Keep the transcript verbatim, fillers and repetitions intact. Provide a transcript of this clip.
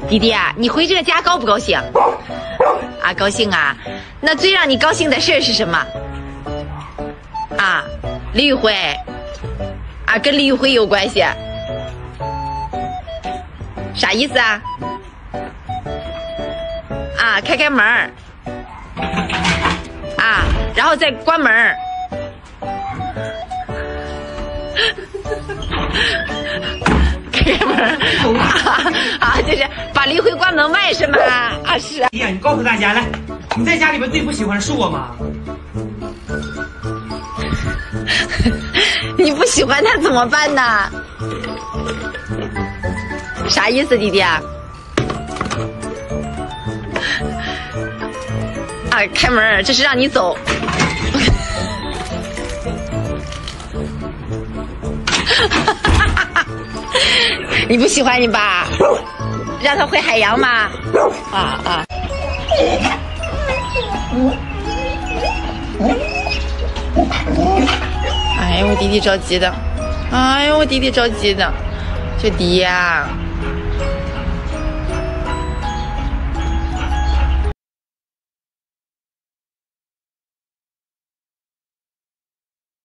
弟弟啊，你回这个家高不高兴？啊，高兴啊！那最让你高兴的事是什么？啊，李玉辉。啊，跟李玉辉有关系？啥意思啊？啊，开开门儿。啊，然后再关门儿。开开门儿。啊啊，就是把李玉辉关门外是吗？啊，是啊。 哎呀，你告诉大家来，你在家里边最不喜欢的是我吗？ 你不喜欢他怎么办呢？啥意思，弟弟啊？啊，开门，这是让你走。你不喜欢你爸？让他回海洋吗？啊啊！哎呀，我弟弟着急的，哎呀，我弟弟着急的，这弟呀。